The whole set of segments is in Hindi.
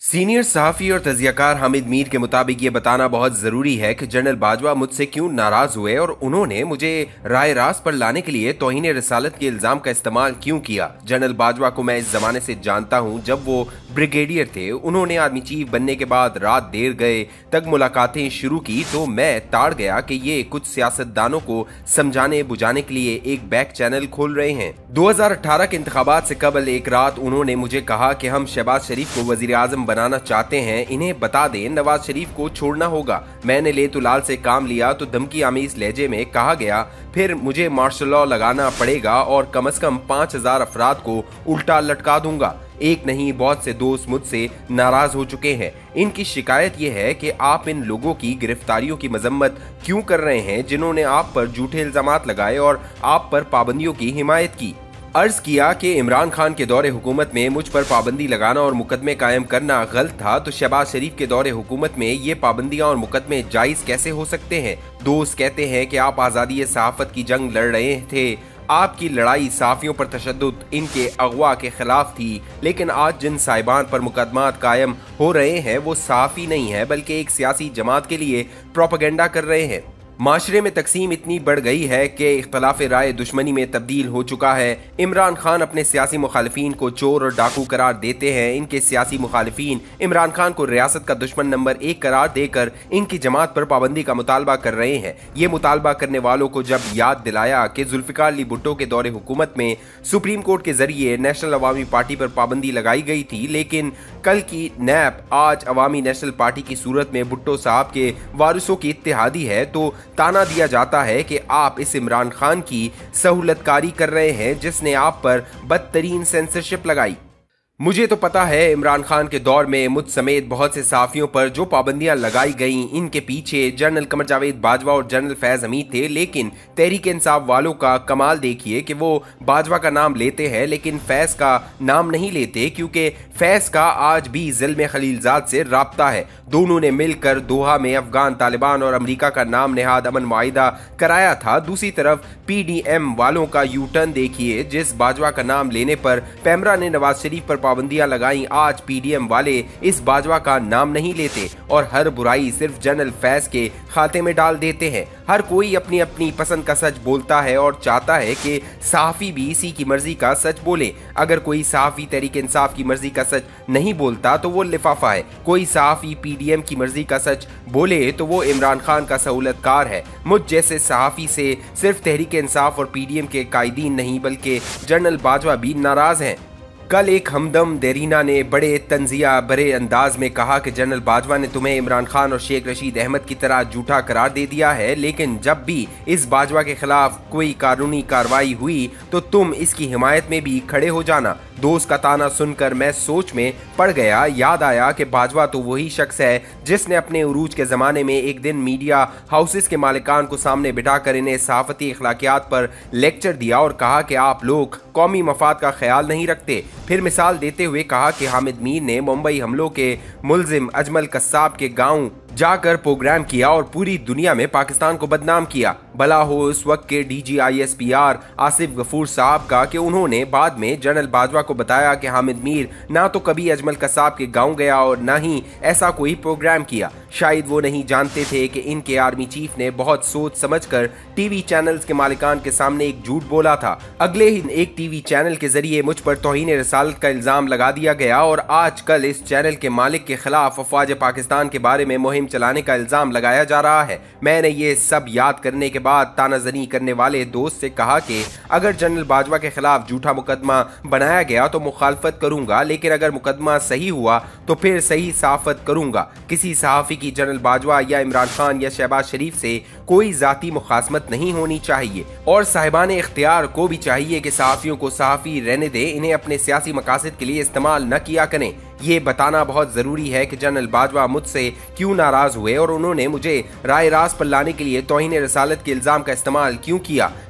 सीनियर सहाफ़ी और तजियाकार हामिद मीर के मुताबिक ये बताना बहुत ज़रूरी है कि जनरल बाजवा मुझसे क्यों नाराज़ हुए और उन्होंने मुझे राय रास्त पर लाने के लिए तौहीन रसालत के इल्ज़ाम का इस्तेमाल क्यों किया। जनरल बाजवा को मैं इस ज़माने से जानता हूँ जब वो ब्रिगेडियर थे। उन्होंने आर्मी चीफ बनने के बाद रात देर गए तक मुलाकातें शुरू की तो मैं ताड़ गया कि ये कुछ सियासतदानों को समझाने बुझाने के लिए एक बैक चैनल खोल रहे हैं। 2018 के इंतखाबात से कबल एक रात उन्होंने मुझे कहा कि हम शहबाज शरीफ को वजीर आजम बनाना चाहते हैं, इन्हें बता दें नवाज शरीफ को छोड़ना होगा। मैंने लेतुलाल से काम लिया तो धमकी आमीज लहजे में कहा गया फिर मुझे मार्शल लॉ लगाना पड़ेगा और कम से कम 5000 अफराद को उल्टा लटका दूंगा। एक नहीं बहुत से दोस्त मुझसे नाराज हो चुके हैं। इनकी शिकायत यह है कि आप इन लोगों की गिरफ्तारियों की मजम्मत क्यों कर रहे हैं जिन्होंने आप पर झूठे इल्जामात लगाए और आप पर पाबंदियों की हिमायत की। अर्ज किया कि इमरान खान के दौरे हुकूमत में मुझ पर पाबंदी लगाना और मुकदमे कायम करना गलत था, तो शहबाज शरीफ के दौरे हुकूमत में ये पाबंदियां और मुकदमे जायज कैसे हो सकते हैं। दोस्त कहते हैं कि आप आज़ादी सहाफ़त की जंग लड़ रहे थे, आपकी लड़ाई सहाफ़ियों पर तशद्दुद इनके अगवा के खिलाफ थी, लेकिन आज जिन साहिबान पर मुकदमात कायम हो रहे हैं वो सहाफ़ी नहीं है बल्कि एक सियासी जमात के लिए प्रोपेगेंडा कर रहे हैं। माशरे में तकसीम इतनी बढ़ गई है कि इख्तलाफ राय दुश्मनी में तब्दील हो चुका है। इमरान खान अपने सियासी मुखालिफिन को चोर और डाकू करार देते हैं। इनके सियासी मुखालिफिन इमरान खान को रियासत का दुश्मन नंबर 1 करार देकर इनकी जमात पर पाबंदी का मुतालबा कर रहे हैं। ये मुतालबा करने वालों को जब याद दिलाया कि जुल्फ़िकार अली भुट्टो के दौरे हुकूमत में सुप्रीम कोर्ट के जरिए नेशनल अवामी पार्टी पर पाबंदी लगाई गई थी, लेकिन कल की नैब आज अवामी नेशनल पार्टी की सूरत में भुट्टो साहब के वारिसों की इत्तेहादी है, तो ताना दिया जाता है कि आप इस इमरान खान की सहूलतकारी कर रहे हैं जिसने आप पर बदतरीन सेंसरशिप लगाई। मुझे तो पता है इमरान खान के दौर में मुझ समेत बहुत से सहाफ़ियों पर जो पाबंदियां लगाई गईं इनके पीछे जनरल कमर जावेद बाजवा और जनरल फैज़ हमीद थे, लेकिन तहरीक इंसाफ वालों का कमाल देखिए कि वो बाजवा का नाम लेते हैं लेकिन फैज़ का नाम नहीं लेते, क्योंकि फैज़ का आज भी ज़िल्म खलीलजाद से राब्ता है। दोनों ने मिलकर दोहा में अफगान तालिबान और अमरीका का नाम नेहाद अमन मुआहिदा कराया था। दूसरी तरफ PDM वालों का यू टर्न देखिए, जिस बाजवा का नाम लेने पर पैमरा ने नवाज शरीफ पर पाबंदियां लगाई, आज PDM वाले इस बाजवा का नाम नहीं लेते और हर बुराई सिर्फ जनरल फैज़ के खाते में डाल देते हैं। हर कोई अपनी अपनी पसंद का सच बोलता है और चाहता है कि सहाफ़ी भी इसी की मर्जी का सच बोले। अगर कोई सहाफ़ी तहरीक इंसाफ की मर्जी का सच नहीं बोलता तो वो लिफाफा है। कोई सहाफ़ी PDM की मर्जी का सच बोले तो वो इमरान खान का सहूलतकार है। मुझ जैसे सहाफ़ी से सिर्फ तहरीक इंसाफ और PDM के कायदीन नहीं बल्कि जनरल बाजवा भी नाराज हैं। कल एक हमदम देरीना ने बड़े तंजिया बड़े अंदाज में कहा कि जनरल बाजवा ने तुम्हें इमरान खान और शेख रशीद अहमद की तरह झूठा करार दे दिया है, लेकिन जब भी इस बाजवा के खिलाफ कोई कानूनी कार्रवाई हुई तो तुम इसकी हिमायत में भी खड़े हो जाना। दोस्त का ताना सुनकर मैं सोच में पड़ गया। याद आया कि बाजवा तो वही शख्स है जिसने अपने उरूज के ज़माने में एक दिन मीडिया हाउसेस के मालिकान को सामने बिठाकर इन्हें सहाफ़ती अखलाकियात पर लेक्चर दिया और कहा कि आप लोग कौमी मफाद का ख्याल नहीं रखते। फिर मिसाल देते हुए कहा कि हामिद मीर ने मुंबई हमलों के मुलजिम अजमल कस्साब के गांव जाकर प्रोग्राम किया और पूरी दुनिया में पाकिस्तान को बदनाम किया। भला हो उस वक्त के DG/ISPR आसिफ गफूर साहब का कि उन्होंने बाद में जनरल बाजवा को बताया कि हामिद मीर ना तो कभी अजमल कस्साब के गांव गया और ना ही ऐसा कोई प्रोग्राम किया। शायद वो नहीं जानते थे कि इनके आर्मी चीफ ने बहुत सोच समझकर टीवी चैनल्स के मालिकान के सामने एक झूठ बोला था। अगले ही एक टीवी चैनल के जरिए मुझ पर तौहीन रसालत का इल्जाम लगा दिया गया और आजकल इस चैनल के मालिक के खिलाफ अफवाज पाकिस्तान के बारे में मुहिम चलाने का इल्जाम लगाया जा रहा है। मैंने ये सब याद करने के बाद तानाजनी करने वाले दोस्त से कहा कि अगर जनरल बाजवा के खिलाफ झूठा मुकदमा बनाया गया तो मुखालफत करूंगा, लेकिन अगर मुकदमा सही हुआ तो फिर सही सहाफत करूंगा। किसी सहाफ़ी की जनरल बाजवा या इमरान खान या शहबाज शरीफ से कोई जाती मुखासमत नहीं होनी चाहिए और साहिबान इख्तियार को भी चाहिए कि सहाफ़ियों को सहाफ़ी रहने दें, इन्हें अपने सियासी मकासद के लिए इस्तेमाल न किया करें। ये बताना बहुत ज़रूरी है कि जनरल बाजवा मुझसे क्यों नाराज़ हुए और उन्होंने मुझे राय रास्त पर लाने के लिए तौहीन रसालत के इल्ज़ाम का इस्तेमाल क्यों किया।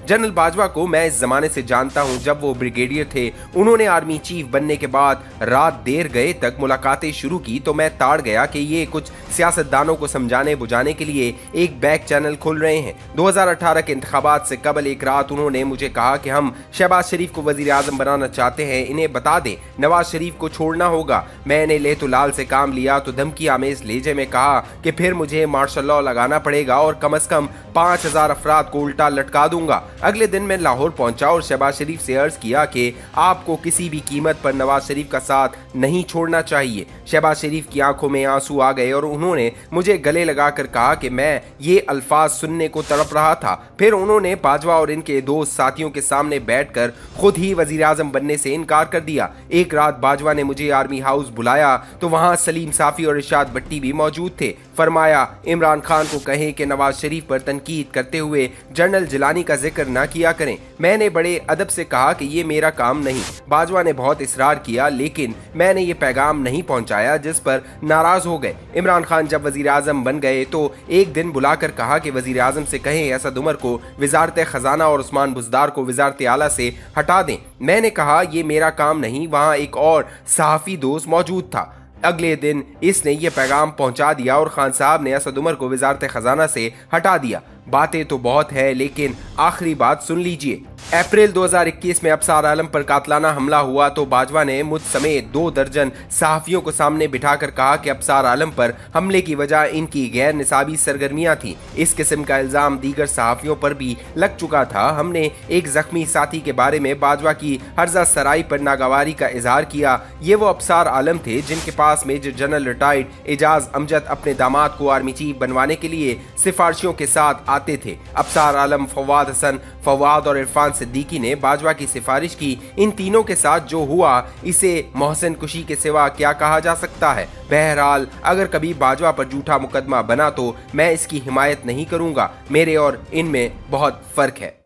जनरल बाजवा को मैं इस जमाने से जानता हूं जब वो ब्रिगेडियर थे। उन्होंने आर्मी चीफ बनने के बाद रात देर गए तक मुलाकातें शुरू की तो मैं ताड़ गया कि ये कुछ सियासतदानों को समझाने बुझाने के लिए एक बैक चैनल खोल रहे हैं। 2018 के इंतखाबात से कबल एक रात उन्होंने मुझे कहा कि हम शहबाज शरीफ को वजीर आजम बनाना चाहते हैं, इन्हें बता दें नवाज शरीफ को छोड़ना होगा। मैंने लेतुलाल से काम लिया तो धमकी आमेज लहजे में कहा कि फिर मुझे मार्शल लॉ लगाना पड़ेगा और कम से कम 5000 अफराद को उल्टा लटका दूंगा। अगले दिन मैं लाहौर पहुंचा और शहबाज शरीफ से अर्ज किया कि आपको किसी भी कीमत पर नवाज शरीफ का साथ नहीं छोड़ना चाहिए। शहबाज शरीफ की आंखों में आंसू आ गए और उन्होंने मुझे गले लगाकर कहा कि मैं ये अल्फाज सुनने को तड़प रहा था। फिर उन्होंने बाजवा और इनके दोस्त साथियों के सामने बैठकर खुद ही वजीर आजम बनने से इनकार कर दिया। एक रात बाजवा ने मुझे आर्मी हाउस बुलाया तो वहां सलीम साफी और इरशाद भट्टी भी मौजूद थे। फरमाया इमरान खान को कहें कि नवाज शरीफ पर तनकीद करते हुए जनरल जिलानी का जिक्र न किया करें। मैंने बड़े अदब से कहा कि ये मेरा काम नहीं। बाजवा ने बहुत इसरार किया लेकिन मैंने ये पैगाम नहीं पहुंचाया, जिस पर नाराज हो गए। इमरान खान जब वजीर आजम बन गए तो एक दिन बुलाकर कहा कि वजीर आजम से कहें असद उमर को वजारत खजाना और उस्मान बुजदार को वजारत आला से हटा दें। मैंने कहा ये मेरा काम नहीं। वहां एक और सहाफी दोस्त मौजूद था। अगले दिन इसने ये पैगाम पहुंचा दिया और खान साहब ने असद उमर को वजारत खजाना से हटा दिया। बातें तो बहुत है लेकिन आखिरी बात सुन लीजिए। अप्रैल 2021 में अबसार आलम पर कातलाना हमला हुआ तो बाजवा ने मुझ समेत 2 दर्जन सहाफियों को सामने बिठाकर कहा कि अबसार आलम पर हमले की वजह इनकी गैर निसाबी सरगर्मियां थी। इस किस्म का इल्जाम दीगर सहाफियों पर भी लग चुका था। हमने एक जख्मी साथी के बारे में बाजवा की हर्जा सराई पर नागवारी का इजहार किया। ये वो अबसार आलम थे जिनके पास major general retired Ejaz Amjad अपने दामाद को आर्मी चीफ बनवाने के लिए सिफारिशों के साथ आते थे। अबसार आलम, फवाद हसन, फवाद और इरफान सिद्दीकी ने बाजवा की सिफारिश की। इन तीनों के साथ जो हुआ इसे मोहसिन कुशी के सिवा क्या कहा जा सकता है। बहरहाल अगर कभी बाजवा पर झूठा मुकदमा बना तो मैं इसकी हिमायत नहीं करूंगा। मेरे और इनमें बहुत फर्क है।